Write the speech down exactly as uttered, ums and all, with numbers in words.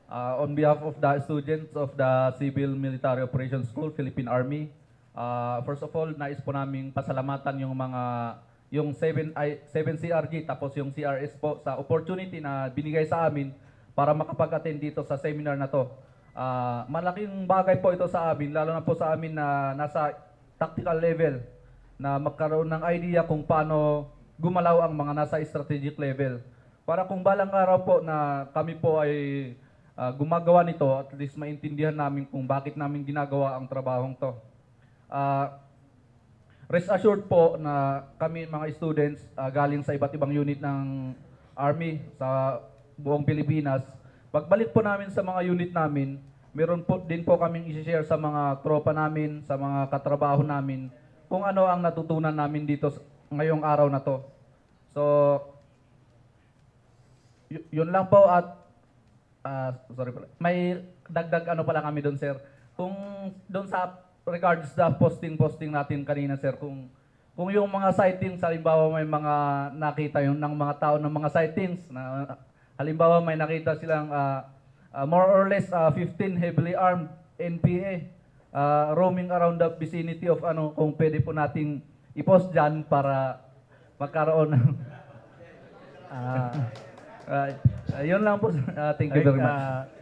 Uh, on behalf of the students of the Civil Military Operations School, Philippine Army, uh, first of all, nais po naming pasalamatan yung mga yung seven C R G tapos yung C R S po sa opportunity na binigay sa amin para makapag-attend dito sa seminar na to. Uh, malaking bagay po ito sa amin, lalo na po sa amin na nasa tactical level, na magkaroon ng idea kung paano gumalaw ang mga nasa strategic level. Para kung balang araw po na kami po ay uh, gumagawa nito, at least maintindihan namin kung bakit namin ginagawa ang trabahong to. Uh, rest assured po na kami mga students uh, galing sa iba't ibang unit ng Army sa buong Pilipinas, pagbalik po namin sa mga unit namin, meron po din po kaming i-share sa mga tropa namin, sa mga katrabaho namin, kung ano ang natutunan namin dito ngayong araw na to. So, yun lang po at uh, sorry po. May dagdag ano pala kami doon, sir. Kung doon sa regards sa posting-posting natin kanina, sir, kung kung yung mga sightings, halimbawa may mga nakita yung ng mga tao ng mga sightings na halimbawa may nakita silang uh, uh, more or less uh, fifteen heavily armed N P A uh, roaming around the vicinity of ano, kung pwede po nating i-post dyan para magkaroon ng uh, uh, uh, yun lang po. Uh, thank you very much. Uh,